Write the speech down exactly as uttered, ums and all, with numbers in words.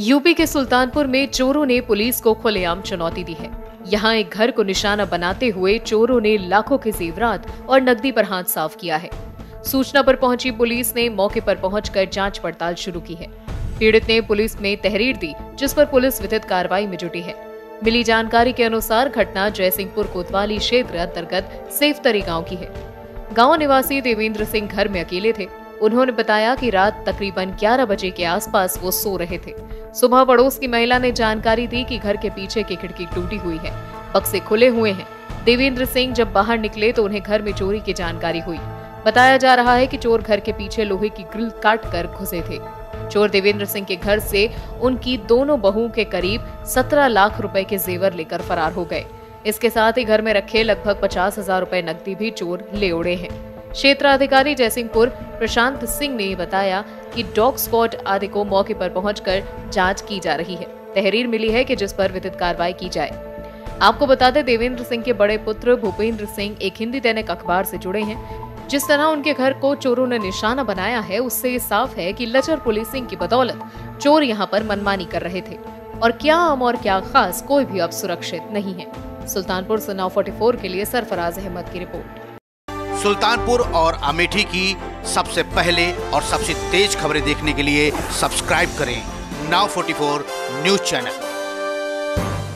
UP के सुल्तानपुर में चोरों ने पुलिस को खुलेआम चुनौती दी है। यहाँ एक घर को निशाना बनाते हुए चोरों ने लाखों के जेवरात और नकदी पर हाथ साफ किया है। सूचना पर पहुंची पुलिस ने मौके पर पहुंचकर जांच पड़ताल शुरू की है। पीड़ित ने पुलिस में तहरीर दी, जिस पर पुलिस विधिक कार्रवाई में जुटी है। मिली जानकारी के अनुसार घटना जयसिंहपुर कोतवाली क्षेत्र अंतर्गत सेवतरी गाँव की है। गाँव निवासी देवेंद्र सिंह घर में अकेले थे। उन्होंने बताया कि रात तकरीबन ग्यारह बजे के आसपास वो सो रहे थे। सुबह पड़ोस की महिला ने जानकारी दी कि घर के पीछे की खिड़की टूटी हुई है, बक्से खुले हुए हैं। देवेंद्र सिंह जब बाहर निकले तो उन्हें घर में चोरी की जानकारी हुई। बताया जा रहा है कि चोर घर के पीछे लोहे की ग्रिल काट कर घुसे थे। चोर देवेंद्र सिंह के घर से उनकी दोनों बहुओं के करीब सत्रह लाख रुपए के जेवर लेकर फरार हो गए। इसके साथ ही घर में रखे लगभग पचास हजार रुपए नकदी भी चोर ले उड़े हैं। क्षेत्राधिकारी जयसिंहपुर प्रशांत सिंह ने बताया कि डॉग स्क्वाड आदि को मौके पर पहुंचकर जांच की जा रही है। तहरीर मिली है कि जिस पर विधिक कार्रवाई की जाए। आपको बता दें, देवेंद्र सिंह के बड़े पुत्र भूपेंद्र सिंह एक हिंदी दैनिक अखबार से जुड़े हैं। जिस तरह उनके घर को चोरों ने निशाना बनाया है, उससे ये साफ है कि लचर पुलिसिंग की बदौलत चोर यहाँ पर मनमानी कर रहे थे और क्या आम और क्या खास कोई भी अब सुरक्षित नहीं है। सुल्तानपुर से नाउ चौवालीस के लिए सरफराज अहमद की रिपोर्ट। सुल्तानपुर और अमेठी की सबसे पहले और सबसे तेज खबरें देखने के लिए सब्सक्राइब करें नाउ चौवालीस न्यूज चैनल।